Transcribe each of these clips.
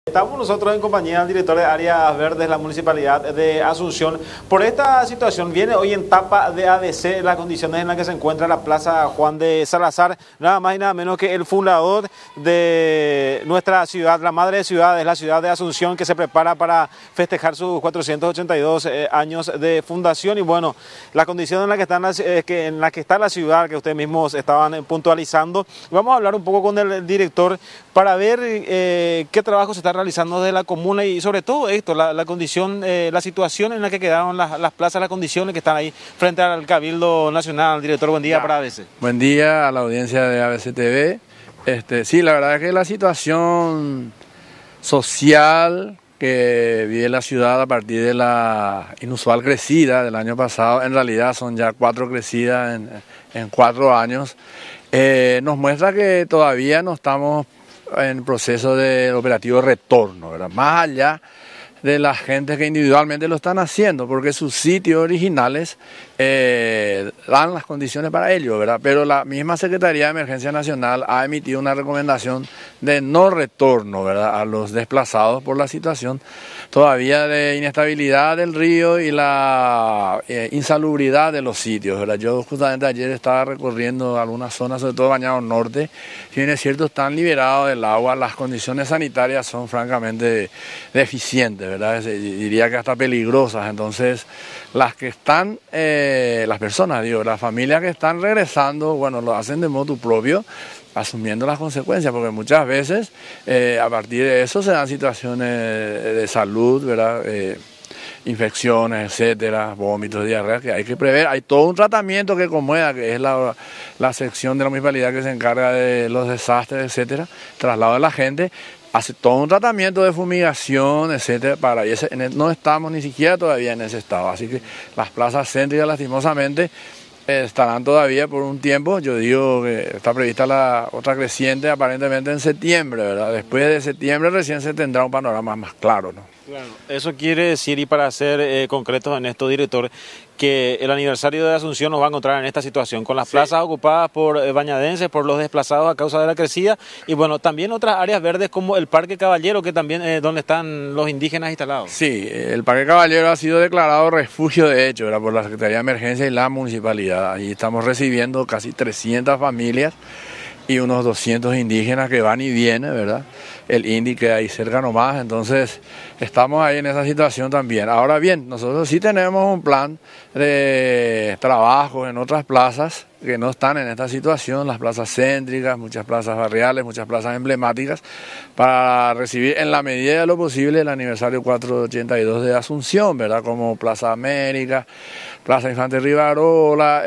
Estamos nosotros en compañía del director de Áreas Verdes de la Municipalidad de Asunción. Por esta situación viene hoy en tapa de ADC las condiciones en las que se encuentra la Plaza Juan de Salazar, nada más y nada menos que el fundador de nuestra ciudad, la madre de ciudades, la ciudad de Asunción, que se prepara para festejar sus 482 años de fundación. Y bueno, la condición en la que está la ciudad, que ustedes mismos estaban puntualizando. Vamos a hablar un poco con el director para ver qué trabajo se está realizando de la comuna y sobre todo esto, la condición, la situación en la que quedaron las plazas, las condiciones que están ahí frente al Cabildo Nacional. Director, buen día para ABC. Buen día a la audiencia de ABC TV. Sí, la verdad es que la situación social que vive la ciudad a partir de la inusual crecida del año pasado, en realidad son ya 4 crecidas en 4 años, nos muestra que todavía no estamos en proceso de operativo retorno, ¿verdad? Más allá de la gente que individualmente lo están haciendo, porque sus sitios originales dan las condiciones para ello, ¿verdad? Pero la misma Secretaría de Emergencia Nacional ha emitido una recomendación de no retorno, ¿verdad?, a los desplazados por la situación todavía de inestabilidad del río y la insalubridad de los sitios, ¿verdad? Yo justamente ayer estaba recorriendo algunas zonas, sobre todo Bañado Norte, si bien es cierto están liberados del agua, las condiciones sanitarias son francamente deficientes, ¿verdad? Diría que hasta peligrosas. Entonces, las que están, las personas, digo, las familias que están regresando, bueno, lo hacen de motu propio, asumiendo las consecuencias, porque muchas veces a partir de eso se dan situaciones de salud, ¿verdad? Infecciones, etcétera, vómitos, diarreas, que hay que prever. Hay todo un tratamiento que Comeda, que es la sección de la municipalidad que se encarga de los desastres, etcétera, traslado de la gente, hace todo un tratamiento de fumigación, etcétera, no estamos ni siquiera todavía en ese estado. Así que las plazas céntricas, lastimosamente, estarán todavía por un tiempo. Yo digo que está prevista la otra creciente aparentemente en septiembre, ¿verdad? Después de septiembre recién se tendrá un panorama más claro, ¿no? Claro, eso quiere decir, y para ser concretos en esto, director, que el aniversario de Asunción nos va a encontrar en esta situación, con las plazas ocupadas por bañadenses, por los desplazados a causa de la crecida, y bueno, también otras áreas verdes como el Parque Caballero, que también donde están los indígenas instalados. Sí, el Parque Caballero ha sido declarado refugio, de hecho, ¿verdad?, por la Secretaría de Emergencia y la municipalidad. Ahí estamos recibiendo casi 300 familias y unos 200 indígenas que van y vienen, ¿verdad? El INDI queda ahí cerca nomás, entonces estamos ahí en esa situación también. Ahora bien, nosotros sí tenemos un plan de trabajo en otras plazas que no están en esta situación, las plazas céntricas, muchas plazas barriales, muchas plazas emblemáticas, para recibir en la medida de lo posible el aniversario 482 de Asunción, ¿verdad? Como Plaza América, Plaza Infante Rivarola,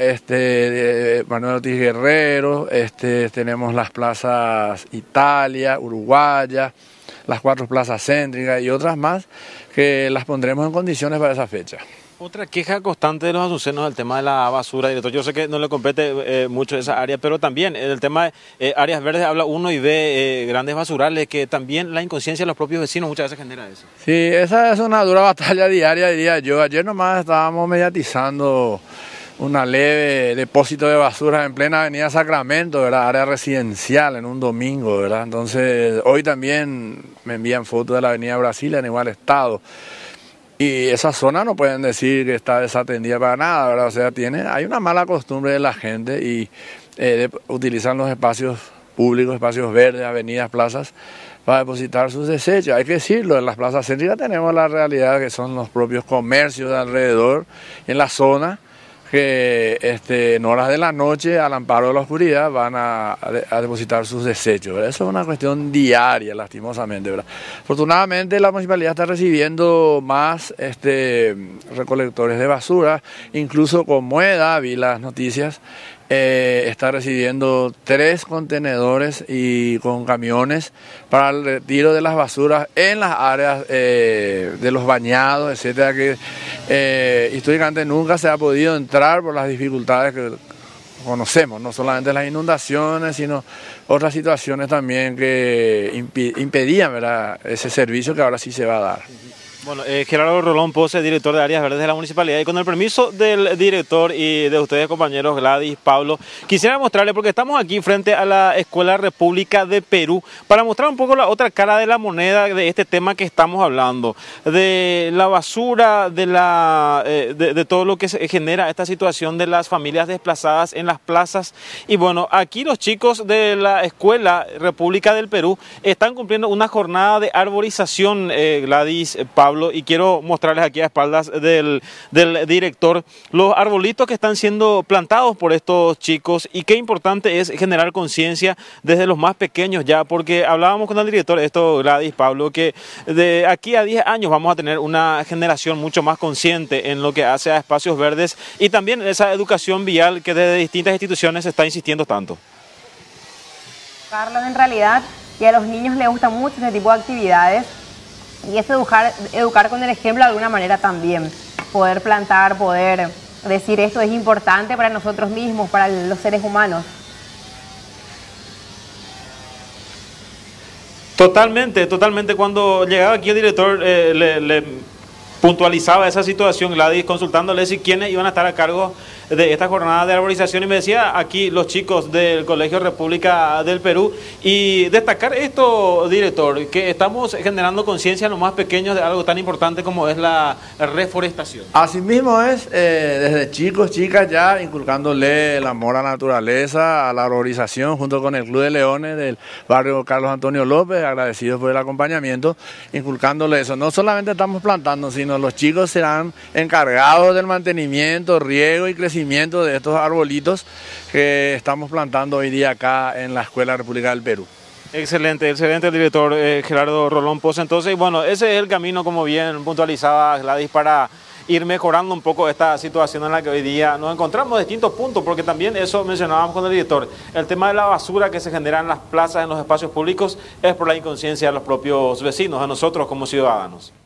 Manuel Ortiz Guerrero, tenemos las plazas Italia, Uruguaya, las 4 plazas céntricas y otras más que las pondremos en condiciones para esa fecha. Otra queja constante de los asuncenos es el tema de la basura, director. Yo sé que no le compete mucho esa área, pero también el tema de áreas verdes, habla uno y ve grandes basurales, que también la inconsciencia de los propios vecinos muchas veces genera eso. Sí, esa es una dura batalla diaria, diría yo. Ayer nomás estábamos mediatizando una leve depósito de basura en plena avenida Sacramento, ¿verdad?, área residencial, en un domingo, ¿verdad? Entonces, hoy también me envían fotos de la avenida Brasilia en igual estado. Y esa zona no pueden decir que está desatendida para nada, ¿verdad? O sea, hay una mala costumbre de la gente y utilizan los espacios públicos, espacios verdes, avenidas, plazas, para depositar sus desechos. Hay que decirlo, en las plazas céntricas tenemos la realidad que son los propios comercios de alrededor, en la zona, que en horas de la noche, al amparo de la oscuridad, van a depositar sus desechos, ¿verdad? Eso es una cuestión diaria, lastimosamente, ¿verdad? Afortunadamente la municipalidad está recibiendo más recolectores de basura, incluso Comeda, vi las noticias, está recibiendo 3 contenedores y con camiones para el retiro de las basuras en las áreas de los bañados, etcétera, que históricamente nunca se ha podido entrar por las dificultades que conocemos, no solamente las inundaciones, sino otras situaciones también que impedían, ¿verdad?, ese servicio que ahora sí se va a dar. Bueno, Gerardo Rolón Pose, director de Áreas Verdes de la Municipalidad, y con el permiso del director y de ustedes, compañeros Gladys, Pablo, quisiera mostrarles, porque estamos aquí frente a la Escuela República de Perú, para mostrar un poco la otra cara de la moneda de este tema que estamos hablando, de la basura, de todo lo que se genera esta situación de las familias desplazadas en las plazas. Y bueno, aquí los chicos de la Escuela República del Perú están cumpliendo una jornada de arborización, Gladys, Pablo, y quiero mostrarles aquí a espaldas del director los arbolitos que están siendo plantados por estos chicos, y qué importante es generar conciencia desde los más pequeños ya, porque hablábamos con el director, esto Gladys, Pablo, que de aquí a 10 años vamos a tener una generación mucho más consciente en lo que hace a espacios verdes y también esa educación vial que desde distintas instituciones se está insistiendo tanto. Carlos, en realidad, y a los niños les gusta mucho este tipo de actividades. Y es educar con el ejemplo de alguna manera también. Poder plantar, poder decir esto es importante para nosotros mismos, para los seres humanos. Totalmente, totalmente. Cuando llegaba aquí el director le puntualizaba esa situación, Gladys, consultándole si quiénes iban a estar a cargo de esta jornada de arborización, y me decía aquí los chicos del Colegio República del Perú, y destacar esto, director, que estamos generando conciencia en los más pequeños de algo tan importante como es la reforestación. Asimismo es, desde chicos, chicas ya inculcándole el amor a la naturaleza, a la arborización, junto con el Club de Leones del barrio Carlos Antonio López, agradecidos por el acompañamiento, inculcándole eso. No solamente estamos plantando, sino los chicos serán encargados del mantenimiento, riego y crecimiento de estos arbolitos que estamos plantando hoy día acá en la Escuela República del Perú. Excelente, excelente, director Gerardo Rolón Pose. Entonces, bueno, ese es el camino, como bien puntualizaba Gladys, para ir mejorando un poco esta situación en la que hoy día nos encontramos en distintos puntos, porque también eso mencionábamos con el director, el tema de la basura que se genera en las plazas, en los espacios públicos, es por la inconsciencia de los propios vecinos, de nosotros como ciudadanos.